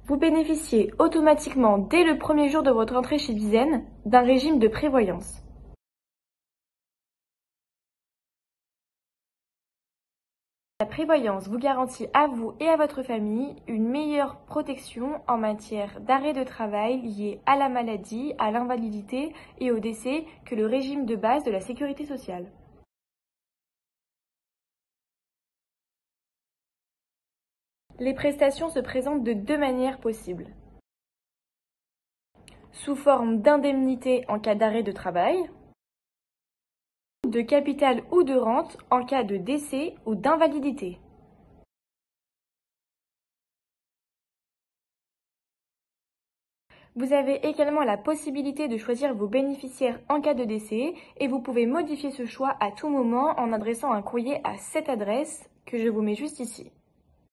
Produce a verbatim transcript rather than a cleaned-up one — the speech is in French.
Vous bénéficiez automatiquement dès le premier jour de votre entrée chez Bizen d'un régime de prévoyance. La prévoyance vous garantit à vous et à votre famille une meilleure protection en matière d'arrêt de travail lié à la maladie, à l'invalidité et au décès que le régime de base de la sécurité sociale. Les prestations se présentent de deux manières possibles. Sous forme d'indemnité en cas d'arrêt de travail, de capital ou de rente en cas de décès ou d'invalidité. Vous avez également la possibilité de choisir vos bénéficiaires en cas de décès et vous pouvez modifier ce choix à tout moment en adressant un courrier à cette adresse que je vous mets juste ici.